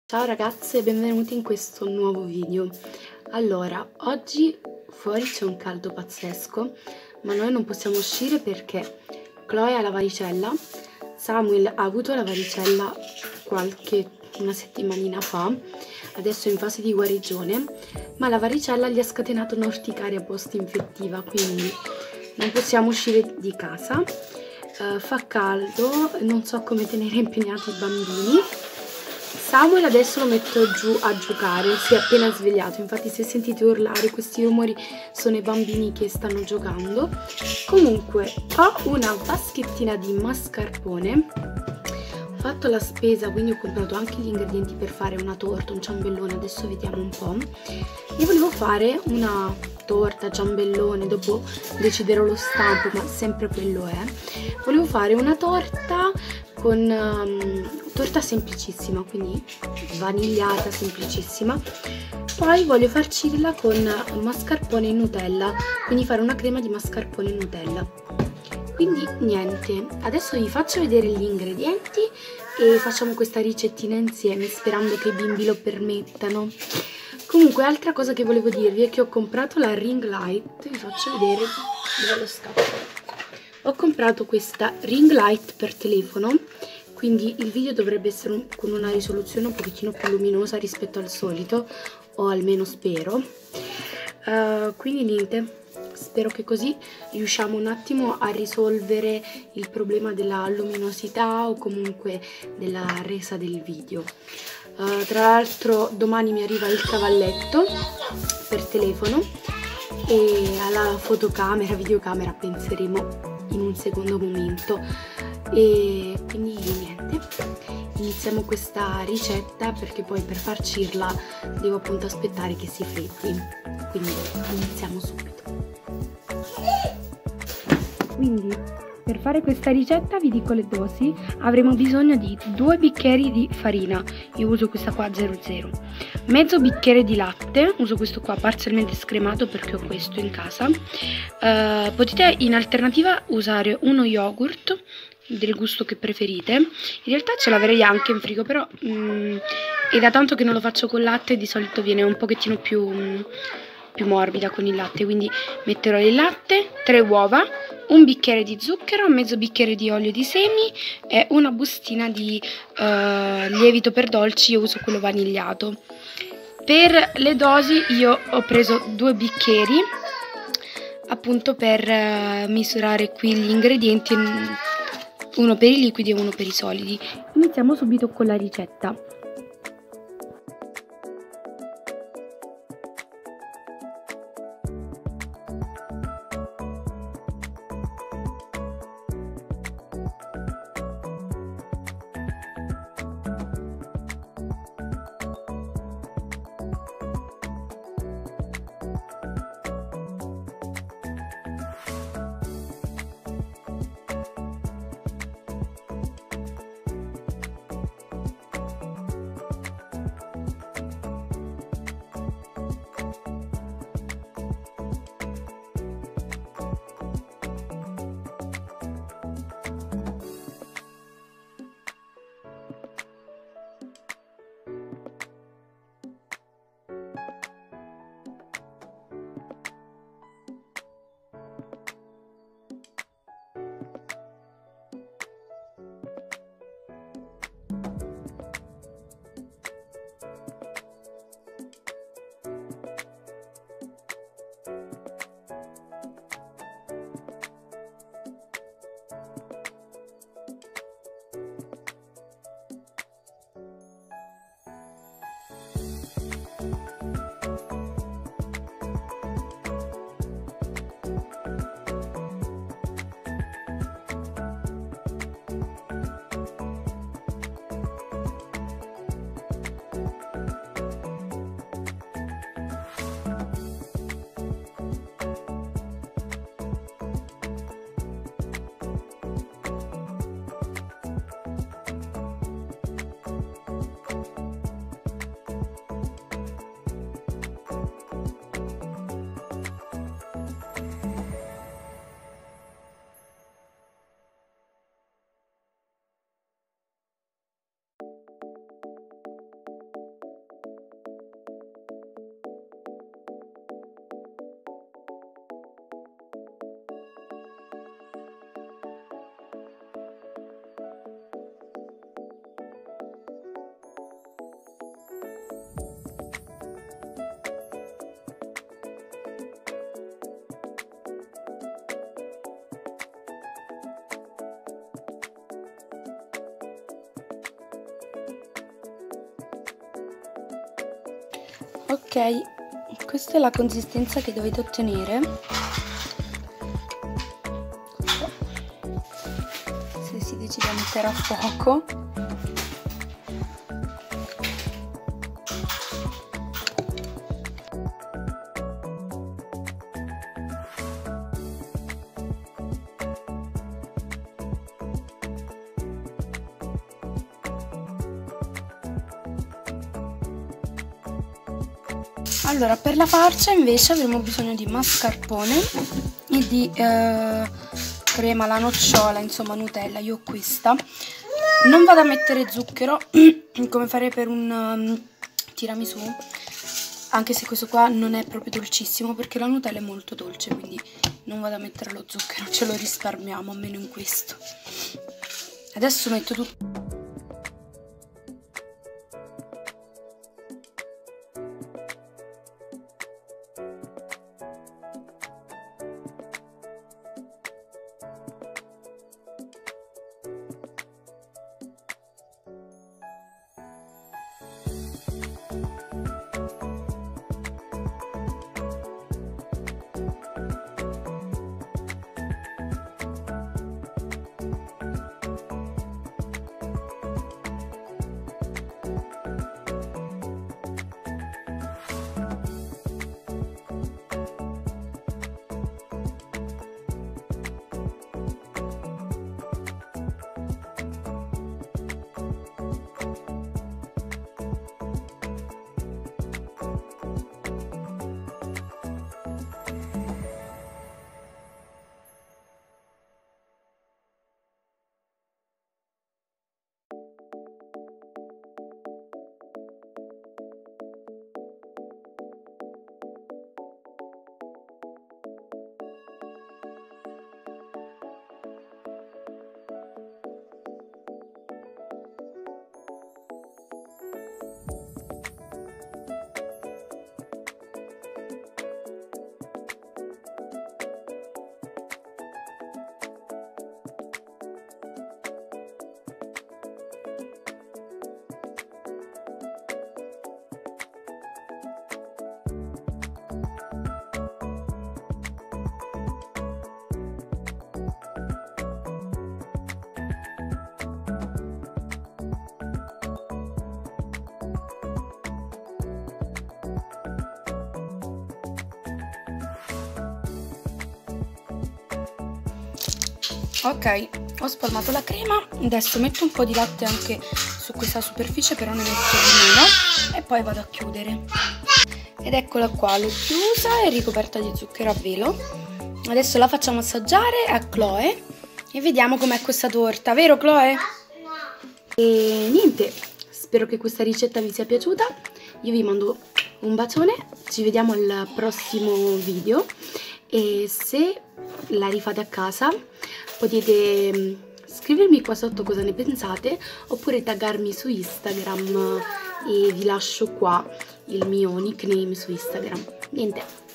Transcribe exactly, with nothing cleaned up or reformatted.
Ciao ragazze e benvenuti in questo nuovo video. Allora, oggi fuori c'è un caldo pazzesco, ma noi non possiamo uscire perché Chloe ha la varicella, Samuel ha avuto la varicella qualche una settimanina fa, adesso è in fase di guarigione, ma la varicella gli ha scatenato un'orticaria post-infettiva, quindi non possiamo uscire di casa, uh, fa caldo, non so come tenere impegnati i bambini. Samuel adesso lo metto giù a giocare, si è appena svegliato, infatti se sentite urlare questi rumori sono i bambini che stanno giocando. Comunque ho una vaschettina di mascarpone, ho fatto la spesa, quindi ho comprato anche gli ingredienti per fare una torta, un ciambellone, adesso vediamo un po'. Io volevo fare una torta, ciambellone, dopo deciderò lo stampo, ma sempre quello è. Volevo fare una torta con um, torta semplicissima, quindi vanigliata, semplicissima. Poi voglio farcirla con mascarpone e Nutella, quindi fare una crema di mascarpone e Nutella. Quindi niente, adesso vi faccio vedere gli ingredienti e facciamo questa ricettina insieme, sperando che i bimbi lo permettano. Comunque, altra cosa che volevo dirvi è che ho comprato la ring light, vi faccio vedere dove lo scatto. Ho comprato questa ring light per telefono, quindi il video dovrebbe essere un, con una risoluzione un pochettino più luminosa rispetto al solito, o almeno spero. Uh, quindi niente, spero che così riusciamo un attimo a risolvere il problema della luminosità o comunque della resa del video. Uh, tra l'altro domani mi arriva il cavalletto per telefono e alla fotocamera, videocamera penseremo in un secondo momento. E quindi niente, iniziamo questa ricetta perché poi per farcirla devo appunto aspettare che si freddi, quindi iniziamo subito. Quindi per fare questa ricetta vi dico le dosi. Avremo bisogno di due bicchieri di farina, io uso questa qua zero zero, mezzo bicchiere di latte, uso questo qua parzialmente scremato perché ho questo in casa. Uh, potete in alternativa usare uno yogurt del gusto che preferite, in realtà ce l'avrei anche in frigo, però mm, è da tanto che non lo faccio con latte, di solito viene un pochettino più, mm, più morbida con il latte, quindi metterò il latte, tre uova, un bicchiere di zucchero, mezzo bicchiere di olio di semi e una bustina di uh, lievito per dolci, io uso quello vanigliato. Per le dosi io ho preso due bicchieri appunto per uh, misurare qui gli ingredienti, uno per i liquidi e uno per i solidi. Iniziamo subito con la ricetta. Ok, questa è la consistenza che dovete ottenere. Se si decide a mettere a fuoco. Allora, per la farcia invece avremo bisogno di mascarpone e di eh, crema alla nocciola, insomma Nutella. Io ho questa. Non vado a mettere zucchero come farei per un um, tiramisù, anche se questo qua non è proprio dolcissimo perché la Nutella è molto dolce, quindi non vado a mettere lo zucchero, ce lo risparmiamo almeno in questo. Adesso metto tutto. Ok, ho spalmato la crema, adesso metto un po' di latte anche su questa superficie, però ne metto di meno e poi vado a chiudere. Ed eccola qua, l'ho chiusa e ricoperta di zucchero a velo. Adesso la facciamo assaggiare a Chloe e vediamo com'è questa torta, vero Chloe? E niente, spero che questa ricetta vi sia piaciuta, io vi mando un bacione, ci vediamo al prossimo video e se la rifate a casa potete scrivermi qua sotto cosa ne pensate oppure taggarmi su Instagram e vi lascio qua il mio nickname su Instagram. Niente,